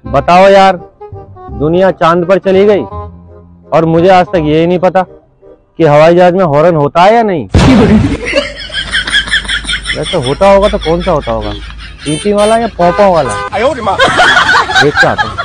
बताओ यार, दुनिया चांद पर चली गई और मुझे आज तक ये नहीं पता कि हवाई जहाज में हॉर्न होता है या नहीं। वैसे होता होगा तो कौन सा होता होगा, पीपी वाला या पॉपा वाला? देख के आता हूँ।